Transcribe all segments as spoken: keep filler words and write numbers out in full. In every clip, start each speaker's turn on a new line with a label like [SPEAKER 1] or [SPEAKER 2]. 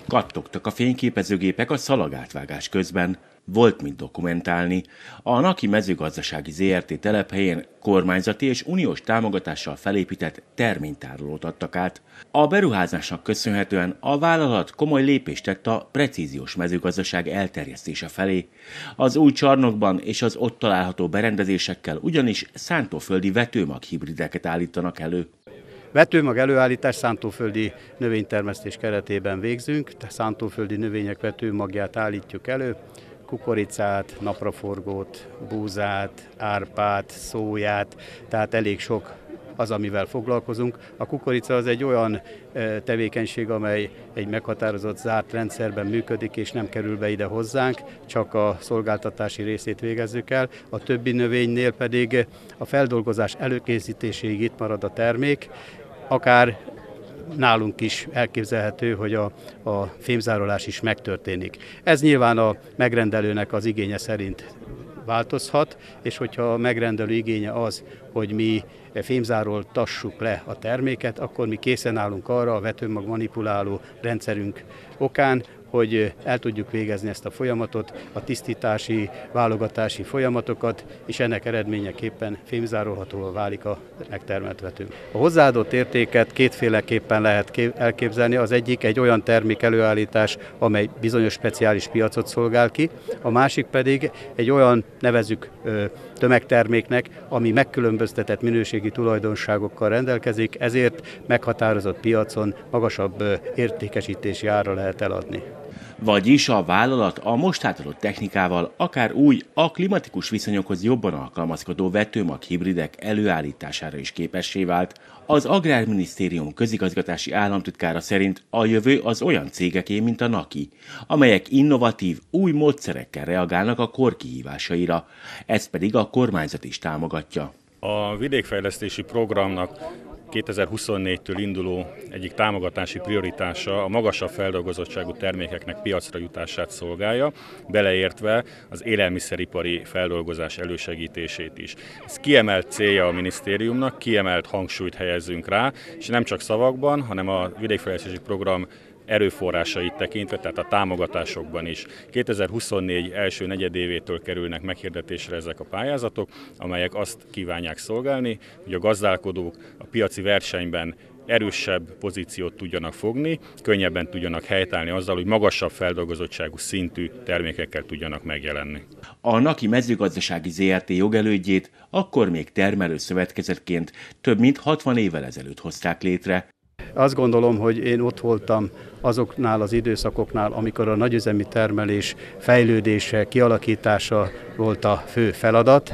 [SPEAKER 1] Kattogtak a fényképezőgépek a szalagátvágás közben. Volt mit dokumentálni. A Naki Mezőgazdasági zé er té telephelyén kormányzati és uniós támogatással felépített terménytárolót adtak át. A beruházásnak köszönhetően a vállalat komoly lépést tett a precíziós mezőgazdaság elterjesztése felé. Az új csarnokban és az ott található berendezésekkel ugyanis szántóföldi vetőmag hibrideket állítanak elő.
[SPEAKER 2] Vetőmag előállítás szántóföldi növénytermesztés keretében végzünk, tehát szántóföldi növények vetőmagját állítjuk elő, kukoricát, napraforgót, búzát, árpát, szóját, tehát elég sok az, amivel foglalkozunk. A kukorica az egy olyan tevékenység, amely egy meghatározott zárt rendszerben működik, és nem kerül be ide hozzánk, csak a szolgáltatási részét végezzük el. A többi növénynél pedig a feldolgozás előkészítéséig itt marad a termék, akár nálunk is elképzelhető, hogy a, a fémzárolás is megtörténik. Ez nyilván a megrendelőnek az igénye szerint változhat, és hogyha a megrendelő igénye az, hogy mi fémzároltassuk le a terméket, akkor mi készen állunk arra a vetőmag manipuláló rendszerünk okán, hogy el tudjuk végezni ezt a folyamatot, a tisztítási, válogatási folyamatokat, és ennek eredményeképpen fémzárolhatóvá válik a megtermelt vetőmag. A hozzáadott értéket kétféleképpen lehet elképzelni. Az egyik egy olyan termék előállítás, amely bizonyos speciális piacot szolgál ki, a másik pedig egy olyan, nevezzük tömegterméknek, ami megkülönböztetett minőségi tulajdonságokkal rendelkezik, ezért meghatározott piacon magasabb értékesítési árra lehet eladni.
[SPEAKER 1] Vagyis a vállalat a most átadott technikával akár új, a klimatikus viszonyokhoz jobban alkalmazkodó vetőmag hibridek előállítására is képessé vált. Az Agrárminisztérium közigazgatási államtitkára szerint a jövő az olyan cégeké, mint a Naki, amelyek innovatív, új módszerekkel reagálnak a kor kihívásaira. Ez pedig a kormányzat is támogatja.
[SPEAKER 3] A vidékfejlesztési programnak kétezer-huszonnégytől induló egyik támogatási prioritása a magasabb feldolgozottságú termékeknek piacra jutását szolgálja, beleértve az élelmiszeripari feldolgozás elősegítését is. Ez kiemelt célja a minisztériumnak, kiemelt hangsúlyt helyezünk rá, és nem csak szavakban, hanem a vidékfejlesztési program erőforrásait tekintve, tehát a támogatásokban is. kétezer-huszonnégy első negyedévétől kerülnek meghirdetésre ezek a pályázatok, amelyek azt kívánják szolgálni, hogy a gazdálkodók a piaci versenyben erősebb pozíciót tudjanak fogni, könnyebben tudjanak helytállni azzal, hogy magasabb feldolgozottságú szintű termékekkel tudjanak megjelenni.
[SPEAKER 1] A Naki Mezőgazdasági zé er té jogelődjét akkor még termelőszövetkezetként több mint hatvan évvel ezelőtt hozták létre.
[SPEAKER 2] Azt gondolom, hogy én ott voltam azoknál az időszakoknál, amikor a nagyüzemi termelés fejlődése, kialakítása volt a fő feladat.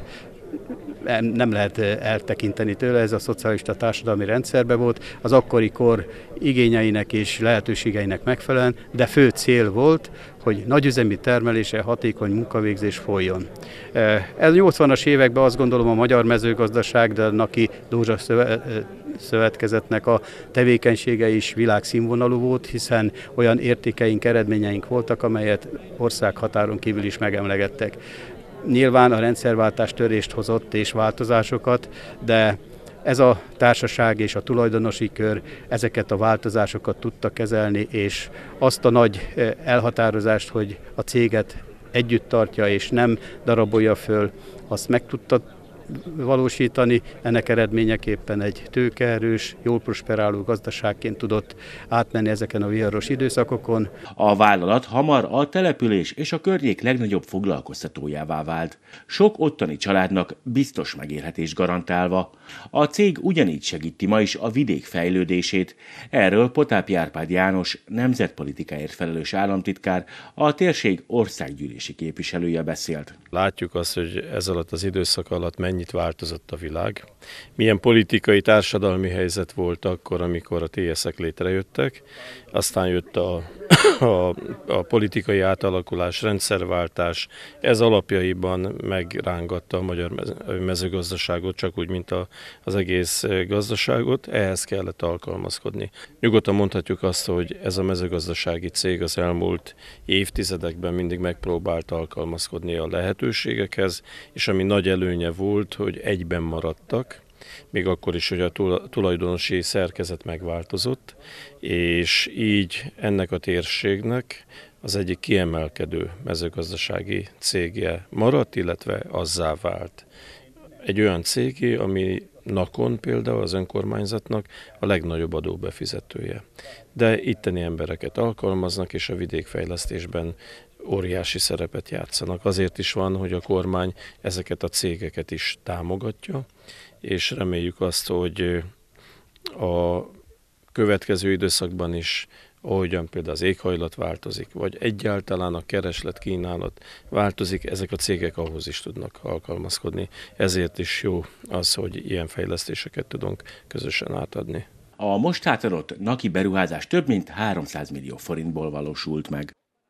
[SPEAKER 2] Nem lehet eltekinteni tőle, ez a szocialista társadalmi rendszerben volt, az akkori kor igényeinek és lehetőségeinek megfelelően, de fő cél volt, hogy nagyüzemi termelése, hatékony munkavégzés folyjon. Ez a nyolcvanas években azt gondolom a magyar mezőgazdaság, de a Naki Dózsa Szövetkezetnek a tevékenysége is világszínvonalú volt, hiszen olyan értékeink, eredményeink voltak, amelyet országhatáron kívül is megemlegettek. Nyilván a rendszerváltás törést hozott és változásokat, de ez a társaság és a tulajdonosi kör ezeket a változásokat tudta kezelni, és azt a nagy elhatározást, hogy a céget együtt tartja és nem darabolja föl, azt meg tudta valósítani, ennek eredményeképpen egy tőkeerős, jól prosperáló gazdaságként tudott átmenni ezeken a viharos időszakokon.
[SPEAKER 1] A vállalat hamar a település és a környék legnagyobb foglalkoztatójává vált, sok ottani családnak biztos megélhetést garantálva. A cég ugyanígy segíti ma is a vidék fejlődését. Erről Potápi Árpád János, nemzetpolitikáért felelős államtitkár, a térség országgyűlési képviselője beszélt.
[SPEAKER 4] Látjuk azt, hogy ez alatt az időszak alatt mennyit változott a világ. Milyen politikai, társadalmi helyzet volt akkor, amikor a té eszek létrejöttek. Aztán jött a, a, a politikai átalakulás, rendszerváltás. Ez alapjaiban megrángatta a magyar mezőgazdaságot, csak úgy, mint a, az egész gazdaságot. Ehhez kellett alkalmazkodni. Nyugodtan mondhatjuk azt, hogy ez a mezőgazdasági cég az elmúlt évtizedekben mindig megpróbált alkalmazkodni a lehetőségekhez, és ami nagy előnye volt, hogy egyben maradtak, még akkor is, hogy a tulajdonosi szerkezet megváltozott, és így ennek a térségnek az egyik kiemelkedő mezőgazdasági cégje maradt, illetve azzá vált. Egy olyan cégé, ami Nakon például az önkormányzatnak a legnagyobb adóbefizetője. De itteni embereket alkalmaznak, és a vidékfejlesztésben óriási szerepet játszanak. Azért is van, hogy a kormány ezeket a cégeket is támogatja, és reméljük azt, hogy a következő időszakban is, ahogyan például az éghajlat változik, vagy egyáltalán a kereslet-kínálat változik, ezek a cégek ahhoz is tudnak alkalmazkodni. Ezért is jó az, hogy ilyen fejlesztéseket tudunk közösen átadni.
[SPEAKER 1] A most átadott Naki beruházás több mint háromszáz millió forintból valósult meg.